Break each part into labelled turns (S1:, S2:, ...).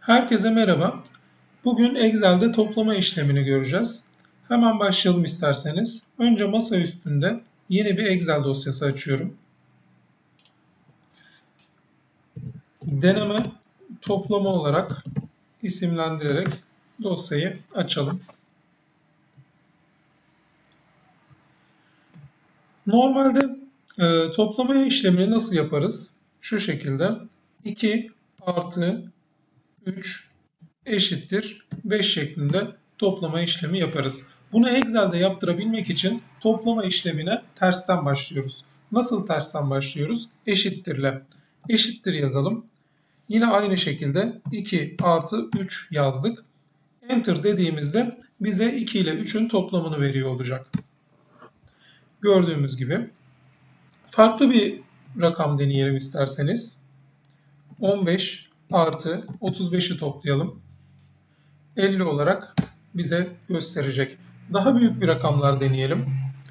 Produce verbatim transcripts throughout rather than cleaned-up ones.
S1: Herkese merhaba. Bugün Excel'de toplama işlemini göreceğiz. Hemen başlayalım isterseniz. Önce masa üstünde yeni bir Excel dosyası açıyorum. Deneme toplama olarak isimlendirerek dosyayı açalım. Normalde e, toplama işlemini nasıl yaparız? Şu şekilde iki artı üç eşittir beş şeklinde toplama işlemi yaparız. Bunu Excel'de yaptırabilmek için toplama işlemine tersten başlıyoruz. Nasıl tersten başlıyoruz? Eşittirle. Eşittir yazalım. Yine aynı şekilde iki artı üç yazdık. Enter dediğimizde bize iki ile üçün toplamını veriyor olacak. Gördüğümüz gibi. Farklı bir rakam deneyelim isterseniz. on beş artı otuz beşi toplayalım. elli olarak bize gösterecek. Daha büyük bir rakamlar deneyelim.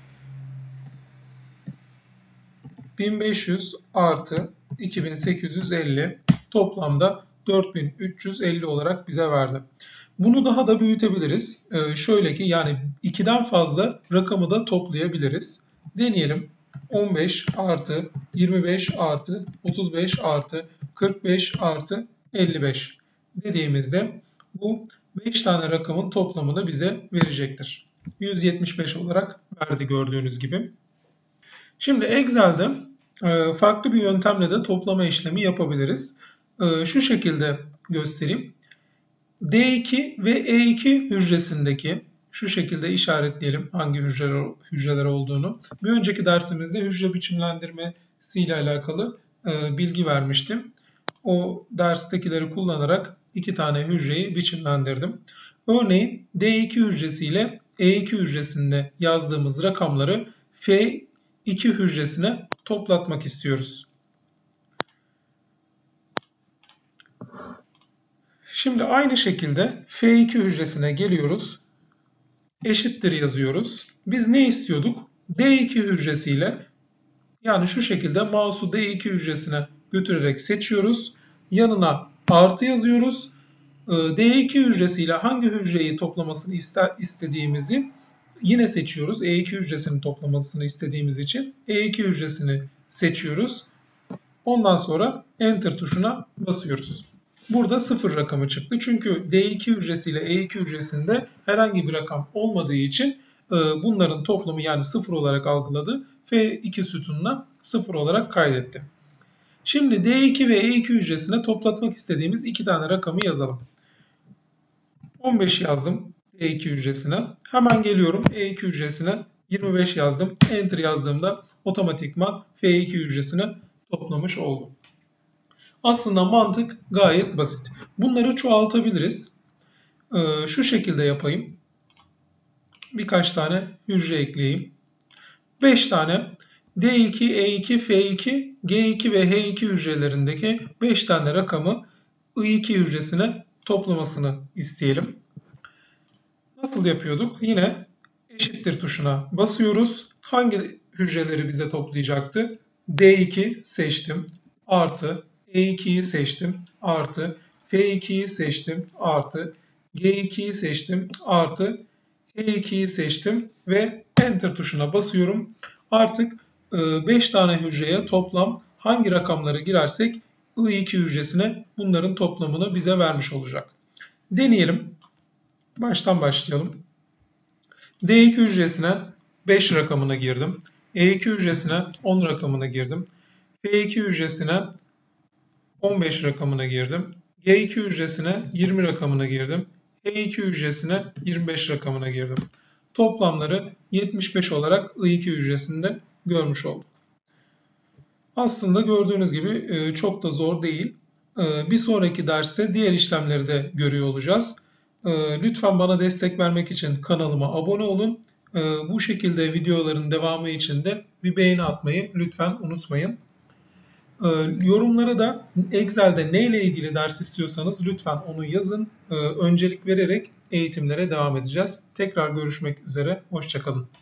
S1: bin beş yüz artı iki bin sekiz yüz elli toplamda dört bin üç yüz elli olarak bize verdi. Bunu daha da büyütebiliriz. Ee, şöyle ki yani ikiden fazla rakamı da toplayabiliriz. Deneyelim. on beş artı yirmi beş artı otuz beş artı kırk beş artı elli beş dediğimizde bu beş tane rakamın toplamını bize verecektir. yüz yetmiş beş olarak verdi gördüğünüz gibi. Şimdi Excel'de farklı bir yöntemle de toplama işlemi yapabiliriz. Şu şekilde göstereyim. D iki ve E iki hücresindeki şu şekilde işaretleyelim hangi hücreler, hücreler olduğunu. Bir önceki dersimizde hücre biçimlendirmesi ile alakalı bilgi vermiştim. O derstekileri kullanarak iki tane hücreyi biçimlendirdim. Örneğin D iki hücresi ile E iki hücresinde yazdığımız rakamları F iki hücresine toplatmak istiyoruz. Şimdi aynı şekilde F iki hücresine geliyoruz. Eşittir yazıyoruz. Biz ne istiyorduk? D iki hücresiyle yani şu şekilde mouse'u D iki hücresine götürerek seçiyoruz. Yanına artı yazıyoruz. D iki hücresiyle hangi hücreyi toplamasını ister, istediğimizi yine seçiyoruz. E iki hücresinin toplamasını istediğimiz için E iki hücresini seçiyoruz. Ondan sonra Enter tuşuna basıyoruz. Burada sıfır rakamı çıktı. Çünkü D iki hücresiyle E iki hücresinde herhangi bir rakam olmadığı için bunların toplamı yani sıfır olarak algıladı. F iki sütununa sıfır olarak kaydetti. Şimdi D iki ve E iki hücresine toplatmak istediğimiz iki tane rakamı yazalım. on beş yazdım E iki hücresine. Hemen geliyorum E iki hücresine yirmi beş yazdım. Enter yazdığımda otomatikman F iki hücresine toplamış oldum. Aslında mantık gayet basit. Bunları çoğaltabiliriz. Ee, şu şekilde yapayım. Birkaç tane hücre ekleyeyim. beş tane D iki, E iki, F iki, G iki ve H iki hücrelerindeki beş tane rakamı I iki hücresine toplamasını isteyelim. Nasıl yapıyorduk? Yine eşittir tuşuna basıyoruz. Hangi hücreleri bize toplayacaktı? D iki seçtim. Artı E ikiyi seçtim. Artı F ikiyi seçtim. Artı G ikiyi seçtim. Artı H ikiyi seçtim. Ve Enter tuşuna basıyorum. Artık beş tane hücreye toplam hangi rakamları girersek I iki hücresine bunların toplamını bize vermiş olacak. Deneyelim. Baştan başlayalım. D iki hücresine beş rakamını girdim. E iki hücresine on rakamını girdim. F iki hücresine on beş rakamına girdim. G iki hücresine yirmi rakamına girdim. H iki hücresine yirmi beş rakamına girdim. Toplamları yetmiş beş olarak I iki hücresinde görmüş olduk. Aslında gördüğünüz gibi çok da zor değil. Bir sonraki derste diğer işlemleri de görüyor olacağız. Lütfen bana destek vermek için kanalıma abone olun. Bu şekilde videoların devamı için de bir beğeni atmayı lütfen unutmayın. Yorumlara da Excel'de neyle ilgili ders istiyorsanız lütfen onu yazın. Öncelik vererek eğitimlere devam edeceğiz. Tekrar görüşmek üzere. Hoşça kalın.